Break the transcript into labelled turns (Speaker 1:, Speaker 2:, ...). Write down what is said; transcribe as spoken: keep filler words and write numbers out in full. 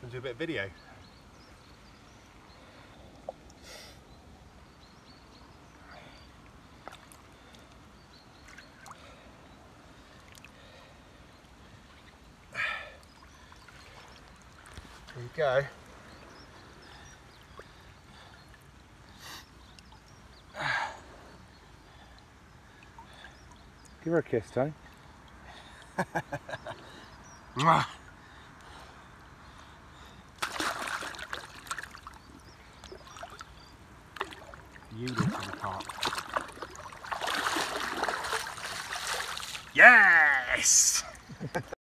Speaker 1: and do a bit of video. There you go.
Speaker 2: Give her a kiss, Tony.
Speaker 1: Beautiful carp.
Speaker 2: Yes!